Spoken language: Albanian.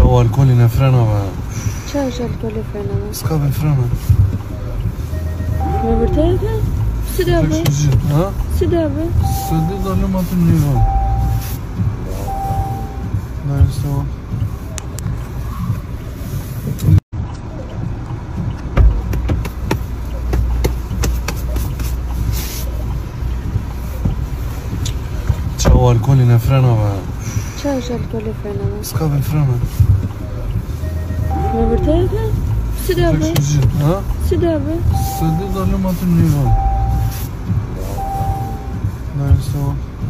Ciao, alcoli ne frenove. Çfarë është alkooli frenave? S'ka me frene. Me vërtetë? Si do bëj? Ha? Si do bëj? Se di dalëm aty në një vend. Dajë se o. Ciao, alcoli ne frenove. Çfarë është alkooli frenave? S'ka me frene. Me vërtetë? Si do bëj? Ha? Si do bëj? Se di dalëm aty në një vend. Dajë se o.